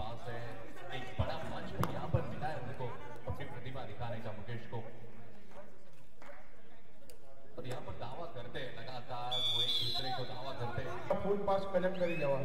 पास है, एक बड़ा मंच भी यहाँ पर मिला है उनको अपनी प्रतिभा दिखाने का मुकेश को। और यहाँ पर दावा करते हैं लगातार, वो एक दूसरे को दावा करते हैं। फुल पास कलेक्ट करी जवा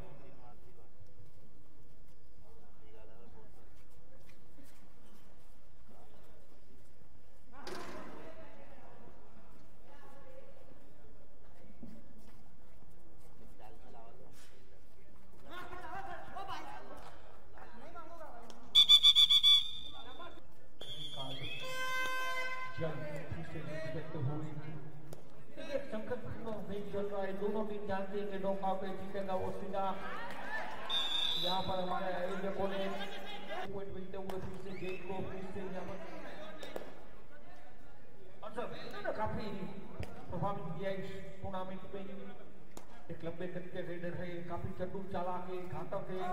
चल रहा है। दोनों टीम जानती है कि नॉकआउट में जीतेगा वो सीधा। यहाँ पर हमारे आयोजकों ने पॉइंट मिलते हुए फिर से गेट को फिर से यहाँ पर काफी प्रभावित किया इस टूर्नामेंट में। एक लंबे कद के रेडर है, काफी चतुर चालाक है, घातक है।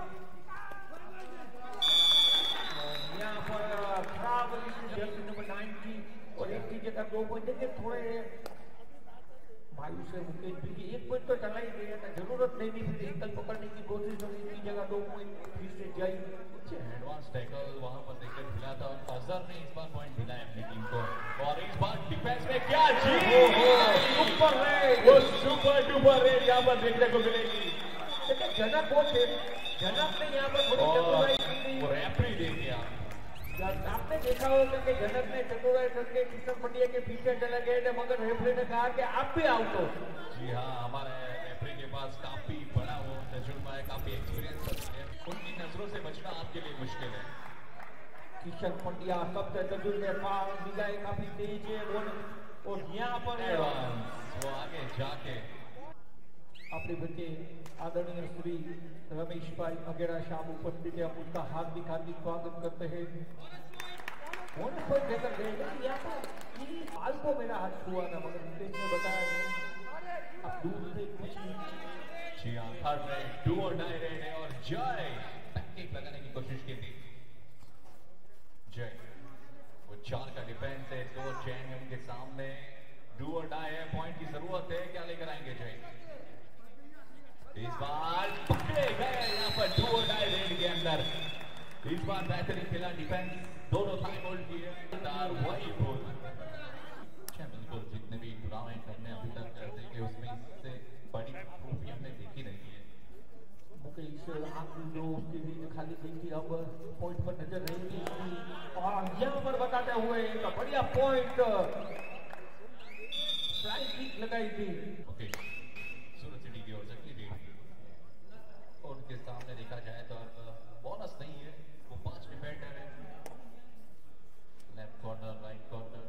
यहाँ पर खराब जर्सी नंबर 9 की और एक की जगह 2 पॉइंट देंगे। थोड़े मायूस है मुकेश भी कि 1 पॉइंट तो चला ही गया था, जरूरत नहीं थी फिर एकल पकड़ने की कोशिश हुई, की जगह 2 पॉइंट फिर से जाई। एडवांस टैकल वहां पर देखकर मिला था और अजहर ने इस बार पॉइंट दिलाया अपनी टीम को। और इस बार डिफेंस में क्या जी सुपर रेड, वो सुपर डुपर रेड यहाँ पर देखने को मिलेगी। जनक वो थे, जनक ने यहाँ पर थोड़ी चतुराई की, वो रेफरी देख गया। आपने देखा होगा कि जनक ने चतुराई करके किशन पंड्या के पीछे चले गए थे, मगर रेफरी ने कहा कि आप भी आउट हो। जी हाँ, हमारे रेफरी के पास काफी बड़ा वो तजुर्बा है, काफी एक्सपीरियंस है, उनकी नजरों से बचना आपके लिए मुश्किल है। किशन पंड्या सबसे तजुर्बेकार, निगाहें काफी तेज है और यहाँ पर वो आगे जाके अपने बच्चे आदरणीय श्री रमेश भाई अगेरा शाम उपस्थित है, हम उसका हार्दिक हार्दिक स्वागत करते हैं। कौन कोई देकर गए यहाँ पर आज तो मेरा हाथ छुआ था, मगर मुकेश ने बताया नहीं, अब दूर से कुछ जी हाँ, हर रेड डू और डाई रेड है और जय टैक्टिक लगाने की कोशिश की थी। जय वो 4 का डिफेंस है, 2 चैन है उनके सामने, डू और डाई है, पॉइंट की जरूरत है, क्या लेकर आएंगे जय? इस बार पकड़े गए यहाँ पर डू और डाई रेड के अंदर। इस बार बेहतरीन खेला, डिफेंस दोनों टाइम होल्ड किए, वही बोल। अच्छा बिल्कुल, जितने भी टूर्नामेंट हमने अभी तक करते कि उसमें इससे बड़ी ट्रॉफी हमने देखी नहीं है। मुकेश आखिरी जो उसके लिए खाली देखी, अब पॉइंट पर नजर रहेगी और यहाँ पर बताते हुए एक बढ़िया पॉइंट फ्लाई किक लगाई थी। ओके, सूरत सिटी की ओर से और उनके सामने देखा जाए तो बोनस नहीं है, वो 5 डिफेंडर है, लेफ्ट कॉर्नर, राइट कॉर्नर,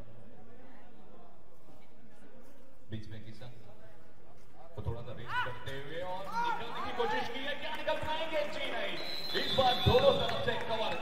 बीच में किशन तो थोड़ा सा रेस करते हुए और निकलने की कोशिश की है, क्या निकल पाएंगे? जी नहीं, इस बार दोनों तरफ से कवर।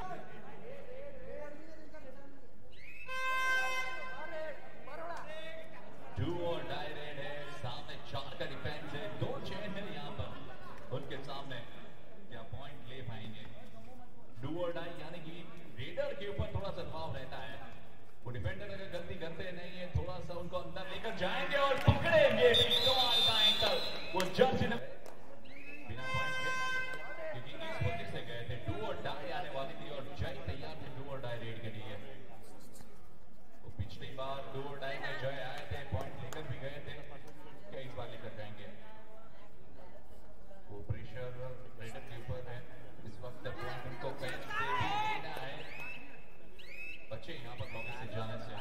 डू और डाई रेड है, सामने 4 का डिफेंस है, 2 चेन है यहाँ पर उनके सामने, क्या पॉइंट ले पाएंगे? डू और डाई यानी कि रेडर के ऊपर थोड़ा सा दबाव रहता है, वो डिफेंडर अगर गलती करते नहीं है थोड़ा सा उनको अंदर लेकर जाएंगे और पकड़ेंगे कमाल का एंकल, वो जर्सी बिना पॉइंट के, क्योंकि इस वजह से गए थे, डू और डाई आने वाली थी और जय तैयार थे डू और डाई रेड के लिए। वो पिछली बार डू और डाई में जय आए थे, पॉइंट लेकर भी गए थे, क्या इस बार लेकर जाएंगे? वो प्रेशर रेडर के ऊपर है इस वक्त, पॉइंट उनको कहीं से भी लेना है, बच्चे यहाँ पर लॉबी से जाने से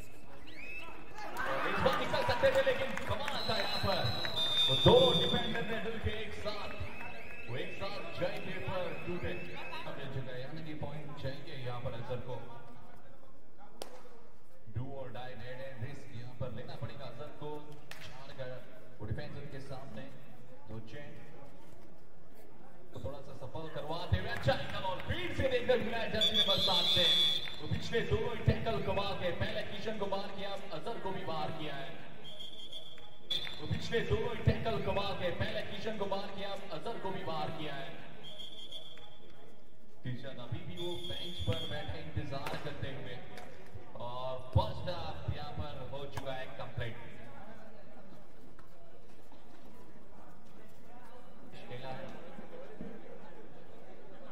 और इस बार निकल सकते थे, लेकिन कमाल था यहाँ पर वो 2 डिफेंडर ने मिल के एक साथ जय के ऊपर टूटे अपने जगह, यानी कि पॉइंट चाहिए यहाँ पर अजहर को। डू और डाई रेड है, रिस्क यहाँ पर लेना पड़ेगा अजहर को। 4 का वो डिफेंस उनके सामने, 2 चेन तो थोड़ा सा सफल करवाते हुए अच्छा निकल और फील्ड से देखकर मिला है जर्सी नंबर 7 से। तो पिछले दोनों ही टैकल कमा के पहले किशन को बाहर किया, अजहर को भी बाहर किया है। तो पिछले दोनों ही टैकल कमा के पहले किशन को बाहर किया, अजहर को भी बाहर किया है। किशन अभी भी वो बेंच पर बैठे इंतजार करते हुए और फर्स्ट हाफ यहाँ पर हो चुका है कंप्लीट। खेला है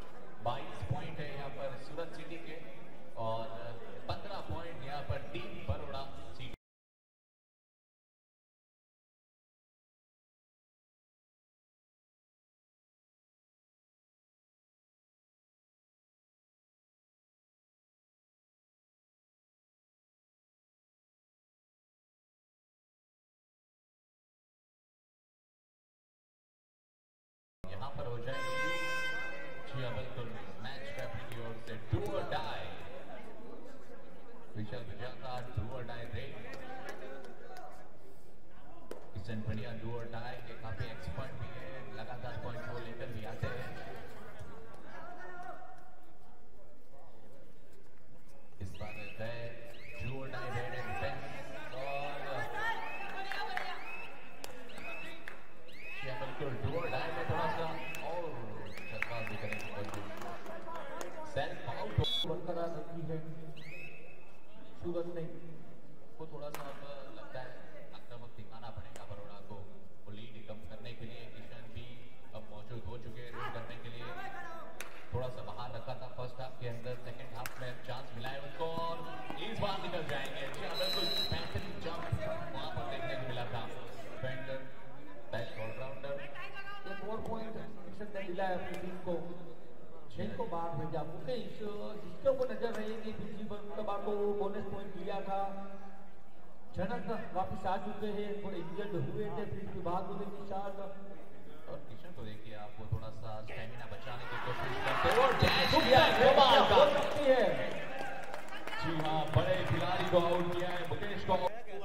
यहाँ पर हो जाएगी। जी हाँ बिल्कुल, मैच रेफरी की ओर से डू और डाई, विशाल विजेता डू और डाई रेड। किशन बढ़िया डू और डाई के काफी एक्सपर्ट भी है, लगातार पॉइंट को लेकर भी आते हैं। इस बार गए डू और डाई रेड एंड डिफेंस, और बिल्कुल डू और डाई में थोड़ा सा और जल्दबाजी करने की कोशिश, सेल्फ आउट बरकरार रखी है सूरत ने। को थोड़ा सा अब लगता है आक्रामक दिखाना पड़ेगा बड़ौदा को, वो लीड कम करने के लिए। किशन भी अब मौजूद हो चुके हैं लीड करने के लिए, थोड़ा सा बाहर रखा था फर्स्ट हाफ के अंदर, सेकंड हाफ में चांस मिला है उनको और इस बार निकल जाएंगे। जी हाँ बिल्कुल, बेहतरीन जंप वहां पर देखने को मिला था। डिफेंडर बेस्ट ऑलराउंडर, एक और पॉइंट किशन ने मिला है अपनी टीम को, जिनको बाहर भेजा। मुकेश जिसके ऊपर नजर रहेगी, पिछली बार को बोनस पॉइंट लिया था। जनक वापिस आ चुके हैं, थोड़े इंजर्ड हुए थे, फिर उसके बाद उन्हें निशान। और किशन को देखिए आप, वो थोड़ा सा स्टेमिना बचाने की कोशिश करते हैं और जी हाँ, बड़े खिलाड़ी को आउट किया है, मुकेश को।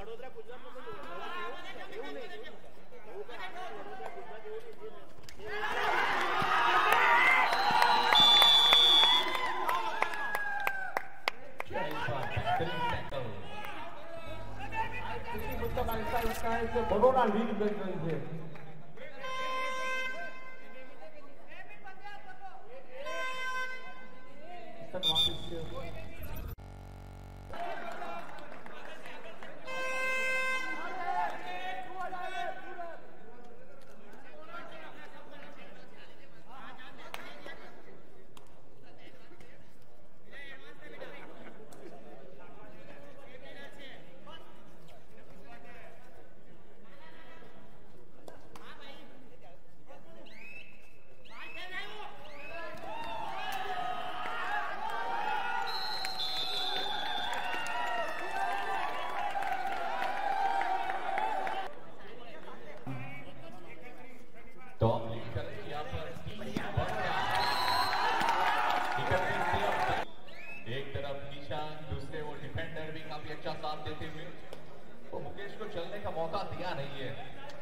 ऐसा लगता है कि बड़ौदा लीड कर रही है। टॉप लीड कर रही है यहाँ पर एक तरफ निशान, दूसरे वो डिफेंडर भी काफी अच्छा साथ देते हुए, वो मुकेश को चलने का मौका दिया नहीं है।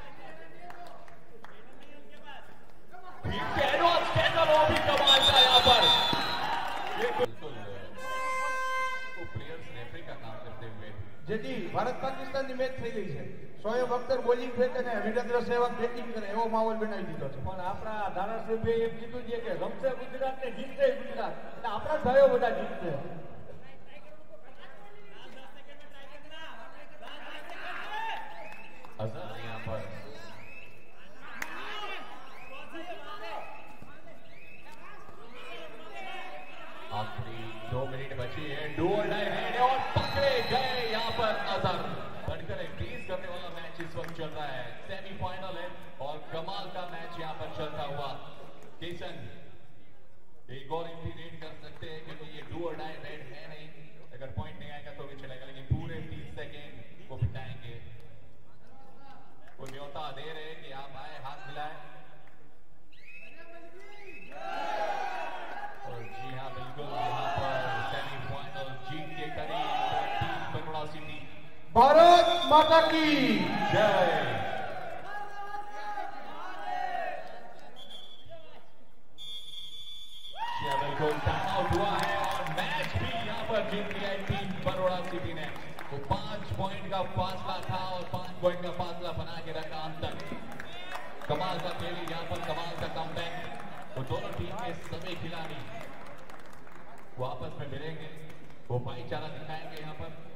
वो भी कमाल था यहाँ पर, ये बिल्कुल वो प्लेयर्स रेफरी का काम करते हुए। जी भारत पाकिस्तान की मैच थी गई है, શોએબ અખ્તર બોલિંગ ફેંકે ને વિરેન્દ્ર સહેવાગ બેટિંગ કરે એવો માહોલ બનાવી દીધો છે। પણ આપણા ધારાસભ્ય એમ કીધું છે કે રમશે ગુજરાત ને જીતશે ગુજરાત, એટલે આપણા ભાઈઓ બધા જીતશે। अजहर यहाँ पर आखिरी 2 मिनट बची है, डू और डाई और पकड़े गए यहाँ पर अजहर। बढ़कर एक 20 करने वाला मैच इस वक्त चल रहा है, सेमीफाइनल है और कमाल का मैच यहाँ पर चलता हुआ। किशन एक और इनकी रेड कर सकते हैं क्योंकि ये डू और डाई रेड है नहीं, अगर पॉइंट नहीं आएगा तो भी चलेगा, लेकिन पूरे 30 सेकेंड को बिताएंगे। वो न्योता दे रहे कि आप आए, हाथ मिलाए। और जी हाँ बिल्कुल, यहाँ पर सेमीफाइनल जीत के करीब टीम बड़ौदा सिटी। भारत माता की जय। बिल्कुल टाइम आउट हुआ है और मैच भी यहाँ पर जीत लिया है टीम बड़ौदा सिटी ने। वो 5 पॉइंट का फासला था और 5 पॉइंट का फासला बना के रखा अंत तक। कमाल का खेली यहाँ पर, कमाल का कमबैक। वो दोनों टीम के सभी खिलाड़ी वो आपस में मिलेंगे, वो भाईचारा दिखाएंगे यहाँ पर।